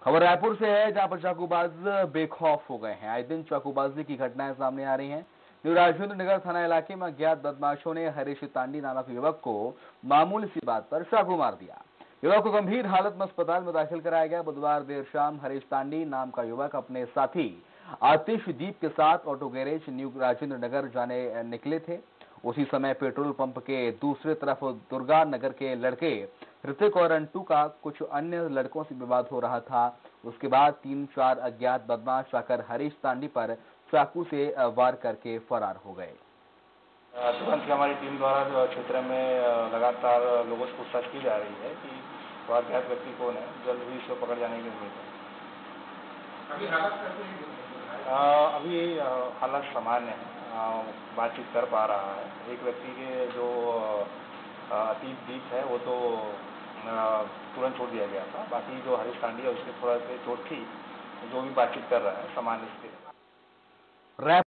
खबर रायपुर से है, जहां पर चाकूबाज बेखौफ हो गए हैं। आए दिन चाकूबाजी की घटनाएं सामने आ रही हैं। न्यू राजेंद्र नगर थाना इलाके में अज्ञात बदमाशों ने हरीश तांडी नामक युवक को मामूली सी बात पर चाकू मार दिया। युवक को गंभीर हालत में अस्पताल में दाखिल कराया गया। बुधवार देर शाम हरीश तांडी नाम का युवक अपने साथी आतिशदीप के साथ auto garage New Rajendra Nagar जाने निकले थे। उसी समय पेट्रोल पंप के दूसरी तरफ दुर्गा नगर के लड़के ऋतिक और अंटू का कुछ अन्य लड़कों से विवाद हो रहा था। उसके बाद 3-4 अज्ञात बदमाश आकर हरीश तांडी पर चाकू से वार करके फरार हो गए। तुरंत ही हमारी टीम द्वारा जो क्षेत्र में लगातार लोगों से पूछताछ की जा रही है कि वह अज्ञात व्यक्ति कौन है। जल्द ही इसको पकड़ जाने की उम्मीद है। अभी हालत कैसे है? अभी हालत सामान्य है, बातचीत कर पा रहा है। एक व्यक्ति के जो अतीत है वो तो तुरंत छोड़ दिया गया था। बाकी जो हरीश तांडी है उसके थोड़ा से चोट थी, जो भी बातचीत कर रहा है सामान्य स्थिति है।